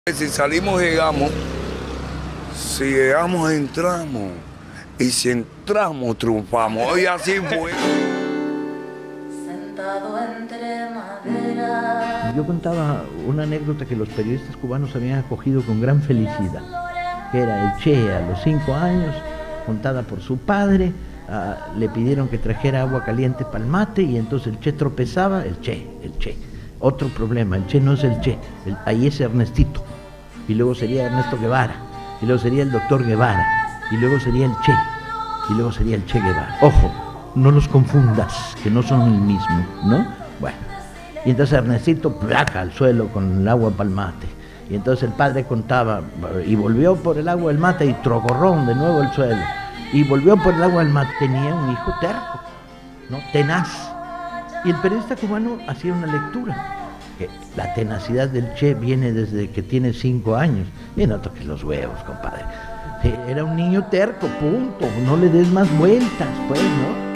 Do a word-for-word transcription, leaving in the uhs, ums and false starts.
Si salimos, llegamos. Si llegamos, entramos. Y si entramos, triunfamos. Y así fue. Sentado entre madera. Yo contaba una anécdota que los periodistas cubanos habían acogido con gran felicidad, que era el Che a los cinco años, contada por su padre. Uh, le pidieron que trajera agua caliente para el mate y entonces el Che tropezaba, el Che, el Che. Otro problema, el Che no es el Che, el, ahí es Ernestito, y luego sería Ernesto Guevara, y luego sería el doctor Guevara, y luego sería el Che, y luego sería el Che Guevara. Ojo, no los confundas, que no son el mismo, ¿no? Bueno, y entonces Ernestito placa al suelo con el agua para el mate, y entonces el padre contaba, y volvió por el agua del mate y trocorrón de nuevo el suelo, y volvió por el agua del mate. Tenía un hijo terco, ¿no? Tenaz. Y el periodista cubano hacía una lectura, que la tenacidad del Che viene desde que tiene cinco años. Y no toques los huevos, compadre. Era un niño terco, punto. No le des más vueltas, pues, ¿no?